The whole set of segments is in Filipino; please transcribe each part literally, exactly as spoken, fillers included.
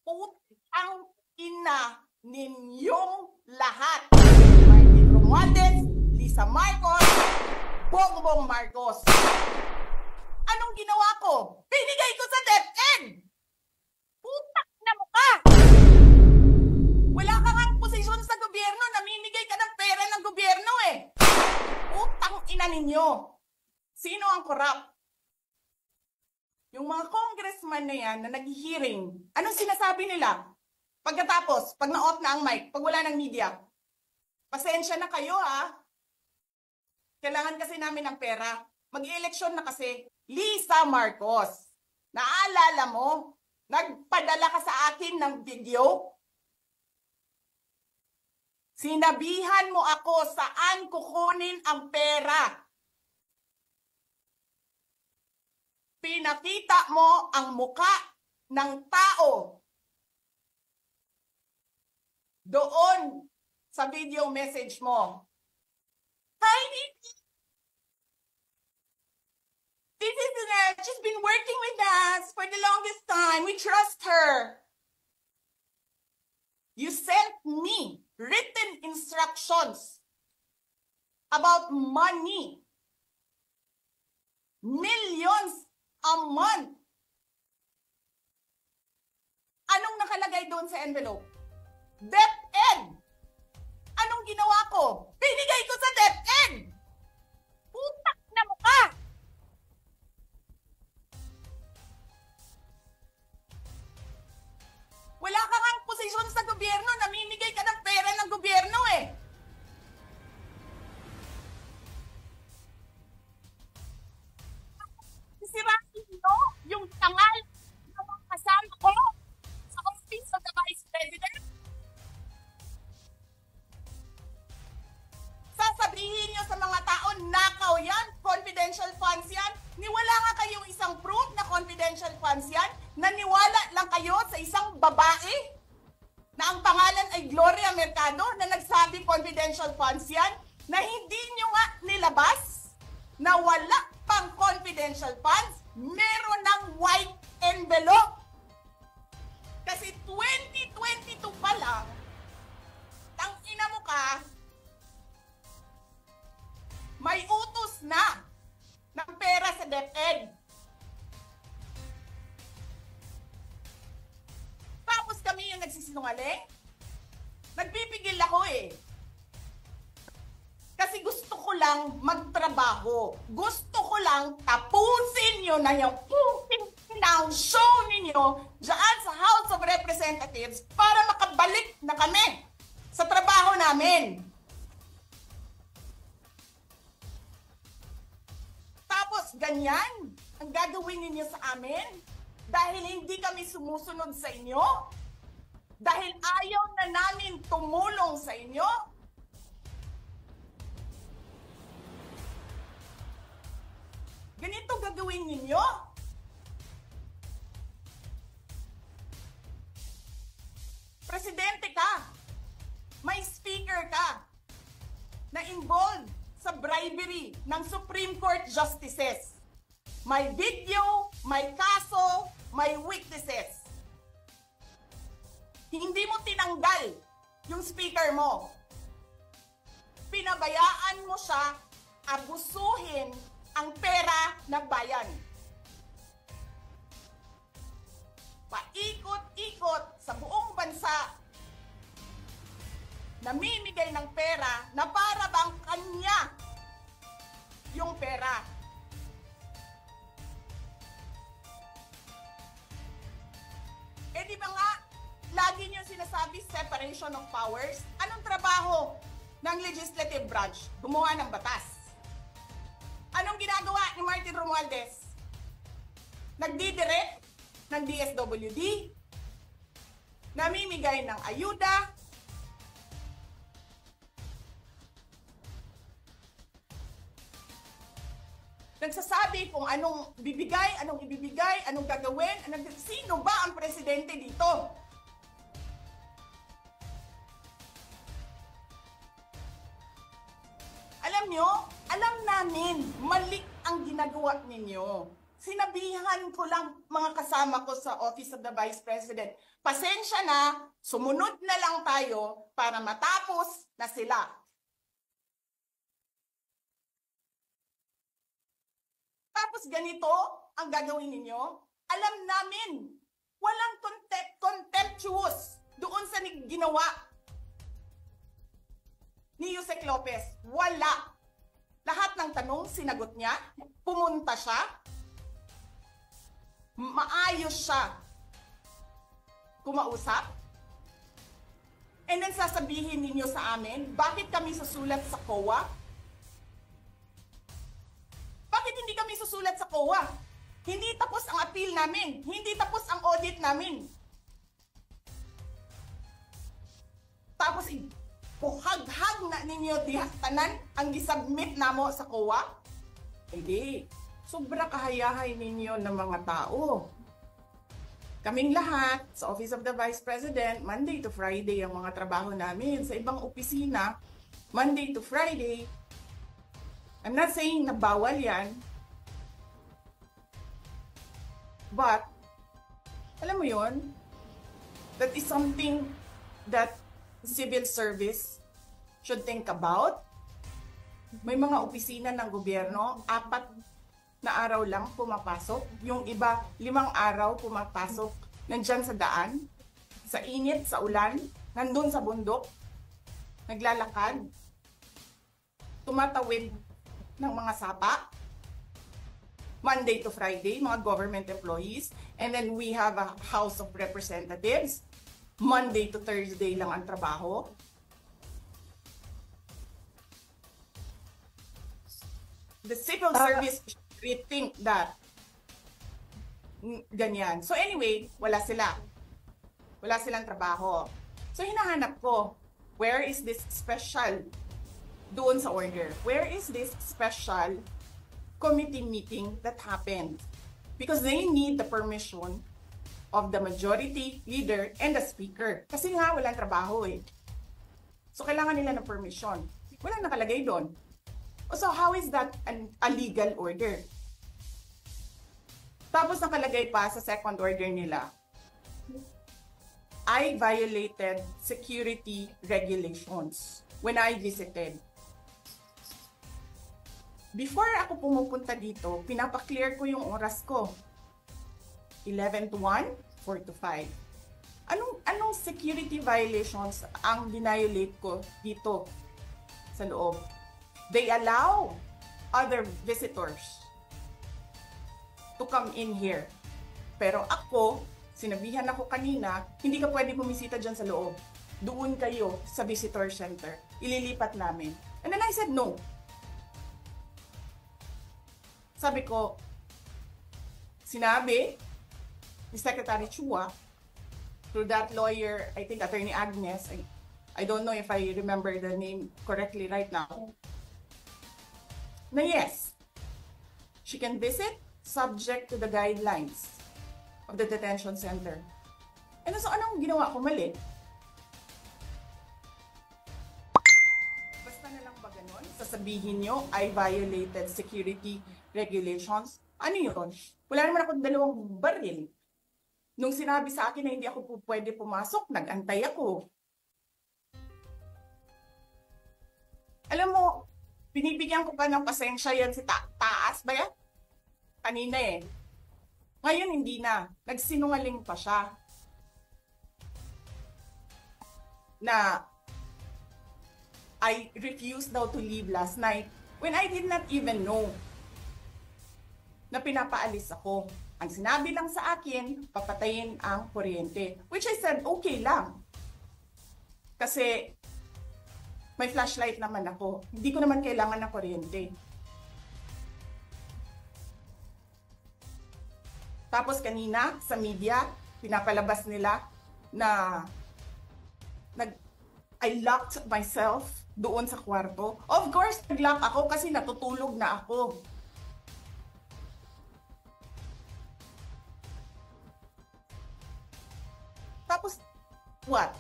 Putang ina ninyong lahat. Martin Romualdez, Lisa Marcos, Bongbong Marcos. Anong ginawa ko? Binigay ko sa DepEd! Putak na mukha! Wala ka kang posisyon sa gobyerno, namimigay ka ng pera ng gobyerno eh. Putang ina ninyo. Sino ang corrupt? Yung mga congressman na yan na nag-hearing, anong sinasabi nila? Pagkatapos, pag na-off na ang mic, pag wala ng media, pasensya na kayo ha. Kailangan kasi namin ng pera. Mag-eleksyon na kasi. Lisa Marcos, naalala mo? Nagpadala ka sa akin ng video? Sinabihan mo ako saan kukunin ang pera. Pinakita mo ang muka ng tao doon sa video message mo. Hi, Nikki. This is uh, she's been working with us for the longest time. We trust her. You sent me written instructions about money. Millions a month. Anong nakalagay doon sa envelope? DepEd. Anong ginawa ko? Binigay ko sa DepEd. Putak na mukha. Wala ka kang posisyon sa gobyerno, namimigay ka ng pera ng gobyerno eh. Sisirain nyo yung tangal ng mga kasama ko sa Office of the Vice President. Sasabihin nyo sa mga tao, nakaw yan, confidential funds yan. Niwala nga kayong isang proof na confidential funds yan. Naniwala lang kayo sa isang babae na ang pangalan ay Gloria Mercado na nagsabi confidential funds yan, na hindi nyo nga nilabas na wala pang confidential funds, meron ng white envelope. Kasi twenty twenty-two pa lang, tangina mo ka, may utos na ng pera sa DepEd. Tapos kami yung nagsisinungaling? Nagpipigil ako eh. Kasi gusto ko lang magtrabaho. Gusto ko lang tapusin nyo na yung ng show ninyo dyan sa House of Representatives para makabalik na kami sa trabaho namin. Tapos ganyan ang gagawin ninyo sa amin dahil hindi kami sumusunod sa inyo? Dahil ayaw na namin tumulong sa inyo? Ganito gagawin ninyo? Presidente ka, may speaker ka na involved sa bribery ng Supreme Court justices. May video, may kaso, may witnesses. Hindi mo tinanggal yung speaker mo. Pinabayaan mo siya abusuhin ang pera ng bayan. Paikot-ikot sa buong bansa, namimigay ng pera na para bang kanya yung pera. Eh di ba nga, lagi niyo sinasabi separation of powers? Anong trabaho ng legislative branch? Gumawa ng batas. Anong ginagawa ni Martin Romualdez? Nagdidirect ng D S W D, namimigay ng ayuda, nagsasabi kung anong bibigay, anong ibibigay, anong gagawin, anong, sino ba ang presidente dito? Alam nyo, alam namin, mali ang ginagawa ninyo. Sinabihan ko lang mga kasama ko sa Office of the Vice President, pasensya na, sumunod na lang tayo para matapos na sila. Tapos ganito ang gagawin ninyo? Alam namin, walang contempt, contemptuous doon sa ginawa ni Yusek Lopez. Wala. Lahat ng tanong, sinagot niya, pumunta siya, maayos siya kumausap, and then sasabihin ninyo sa amin, bakit kami susulat sa C O A? Bakit hindi kami susulat sa C O A? Hindi tapos ang appeal namin, hindi tapos ang audit namin. Tapos, buhag-hag na ninyo dihatanan ang gisubmit namo sa C O A? Hindi. Sobra kahayahay ninyo ng mga tao. Kaming lahat, sa Office of the Vice President, Monday to Friday ang mga trabaho namin. Sa ibang opisina, Monday to Friday. I'm not saying na bawal yan. But, alam mo yon, that is something that civil service should think about. May mga opisina ng gobyerno, apat na araw lang pumapasok. Yung iba, limang araw pumapasok. Nandyan sa daan, sa init, sa ulan, nandun sa bundok, naglalakad, tumatawid ng mga sapa. Monday to Friday, mga government employees. And then we have a House of Representatives. Monday to Thursday lang ang trabaho. The civil service should rethink that. Ganyan. So anyway, wala sila. Wala silang trabaho. So hinahanap ko, where is this special doon sa order? Where is this special committee meeting that happened? Because they need the permission of the majority leader and the speaker. Kasi nga, walang trabaho eh. So kailangan nila ng permission. Walang nakalagay doon. So how is that an, a legal order? Tapos nakalagay pa sa second order nila, I violated security regulations when I visited. Before ako pumupunta dito, pinapaklear ko yung oras ko. eleven to one, four to five. Anong, anong security violations ang dinayolate ko dito sa loob? They allow other visitors to come in here. Pero ako, sinabihan ako kanina, hindi ka pwede bumisita dyan sa loob. Doon kayo sa visitor center. Ililipat namin. And then I said no. Sabi ko, sinabi ni Secretary Chua, through that lawyer, I think Attorney Agnes, I, I don't know if I remember the name correctly right now, na yes, she can visit subject to the guidelines of the detention center. And so anong ginawa ko mali? Basta na lang ba ganun? Sasabihin nyo, I violated security regulations. Ano yun? Wala naman ako dalawang baril. Nung sinabi sa akin na hindi ako po pwede pumasok, nag-antay ako. Alam mo, binibigyan ko pa ng pasensya yan si ta taas ba yan? Kanina eh. Ngayon hindi na. Nagsinungaling pa siya. Na I refused daw to leave last night when I did not even know na pinapaalis ako. Ang sinabi lang sa akin, papatayin ang kuryente. Which I said, okay lang. Kasi may flashlight naman ako. Hindi ko naman kailangan ng kuryente. Tapos kanina, sa media, pinapalabas nila na nag, I locked myself doon sa kwarto. Of course, nag-lock ako kasi natutulog na ako. Tapos, what?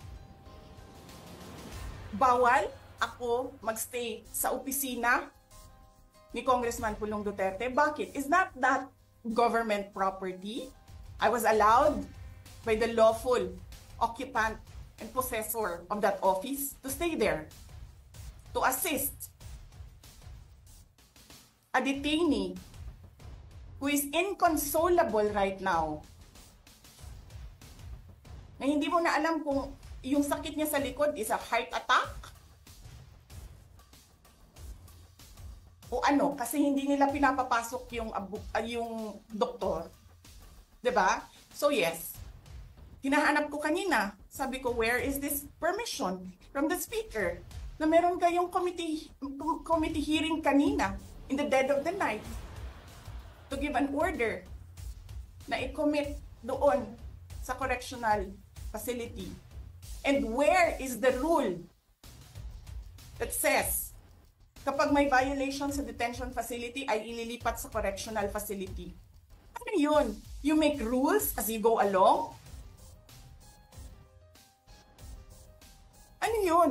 Bawal ako magstay sa opisina ni Congressman Pulong Duterte. Bakit? Is not that government property. I was allowed by the lawful occupant and possessor of that office to stay there, to assist a detainee who is inconsolable right now, na hindi mo na alam kung yung sakit niya sa likod is a heart attack o ano, kasi hindi nila pinapapasok yung, uh, yung doktor. Diba? So yes, hinahanap ko kanina, sabi ko, where is this permission from the speaker na meron kayong committee, committee hearing kanina in the dead of the night to give an order na i-commit doon sa correctional facility. And where is the rule that says kapag may violation sa detention facility ay ililipat sa correctional facility? Ano yun? You make rules as you go along? Ano yun?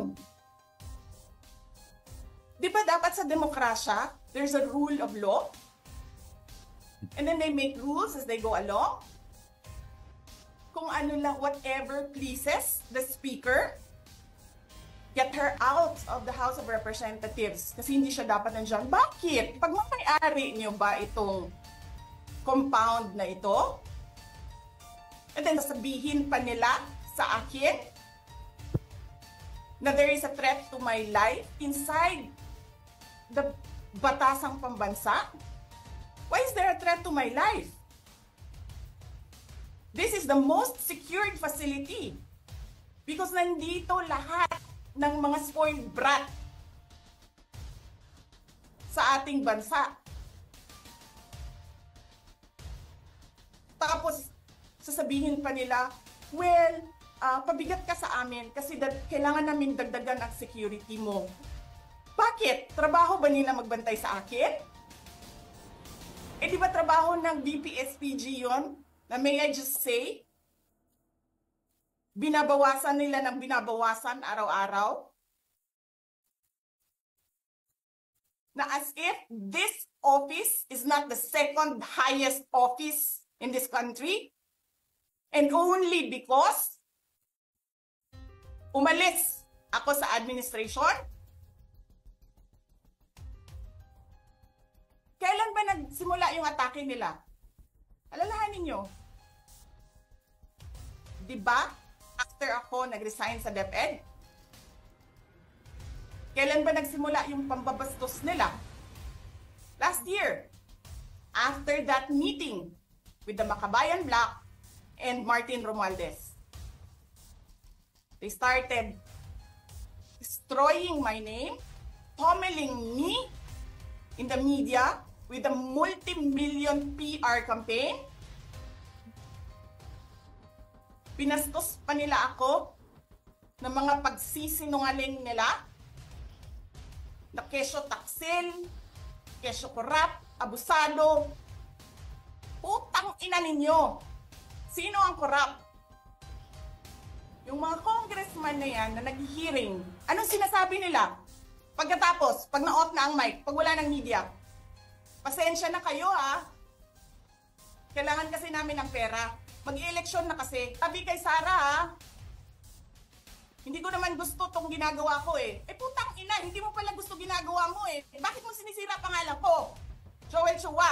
Di ba dapat sa demokrasya, there's a rule of law? And then they make rules as they go along? Kung ano lang, whatever pleases the speaker, get her out of the House of Representatives. Kasi hindi siya dapat nandiyan. Bakit? Pag may-ari niyo ba itong compound na ito? And then sasabihin pa nila sa akin na there is a threat to my life inside the batasang pambansa? Why is there a threat to my life? This is the most secured facility because nandito lahat ng mga spoiled brat sa ating bansa. Tapos, sasabihin pa nila, well, uh, pabigat ka sa amin kasi that, kailangan namin dagdagan ang security mo. Bakit? Trabaho ba nila magbantay sa akin? Eh di ba trabaho ng B P S P G yun? Na may I just say, binabawasan nila ng binabawasan araw-araw? Na as if this office is not the second highest office in this country, and only because umalis ako sa administration? Kailan ba nagsimula yung atake nila? Alalahanin nyo. Diba? After ako nag-resign sa DepEd? Kailan ba nagsimula yung pambabastos nila? Last year. After that meeting with the Makabayan Black and Martin Romualdez. They started destroying my name, pummeling me in the media with a multi-million P R campaign. Pinastos pa nila ako ng mga pagsisinungaling nila na kesyo taksil, kesyo korap, abusado. Putang ina ninyo! Sino ang korap? Yung mga congressman na yan na nag-hearing, anong sinasabi nila? Pagkatapos, pag na-off na ang mic, pag wala ng media, pasensya na kayo ha. Kailangan kasi namin ng pera. Mag-i-eleksyon na kasi. Tabi kay Sara ha. Hindi ko naman gusto tong ginagawa ko eh. Eh putang ina, hindi mo pala gusto ginagawa mo eh. eh bakit mo sinisira pangalan ko? Joel Chua.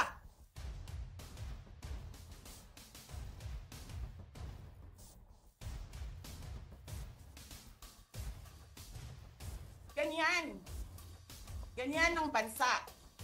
Ganyan. Ganyan ang bansa.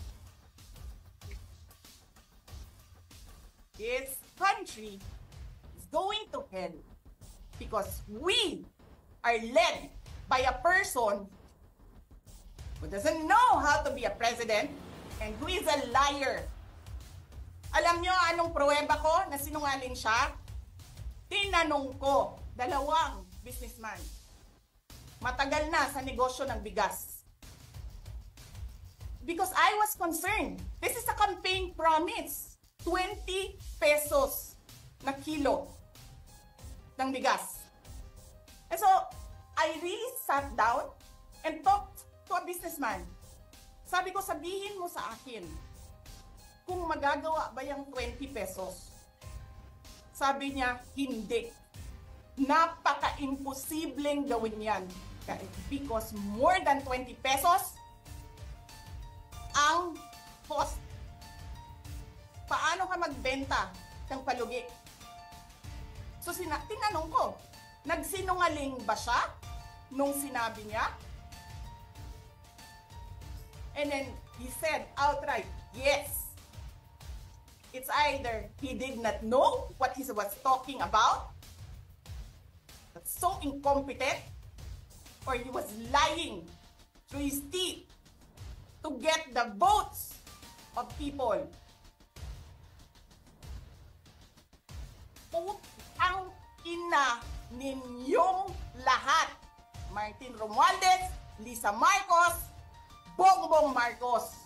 This country is going to hell because we are led by a person who doesn't know how to be a president and who is a liar. Alam nyo anong pruweba ko na sinungaling siya? Tinanong ko, dalawang businessman. Matagal na sa negosyo ng bigas. Because I was concerned. This is a campaign promise. twenty pesos na kilo ng bigas. And so, I really sat down and talked to a businessman. Sabi ko, sabihin mo sa akin, kung magagawa ba yung twenty pesos. Sabi niya, hindi. Napaka-imposibleng gawin yan. Because more than twenty pesos ang cost. Paano ka magbenta ng palugi? So, sina- tinanong ko, nagsinungaling ba siya nung sinabi niya? And then, he said outright, yes. It's either he did not know what he was talking about, that's so incompetent, or he was lying through his teeth to get the votes of people. Putang ina ninyong lahat. Martin Romualdez, Lisa Marcos, Bongbong Marcos.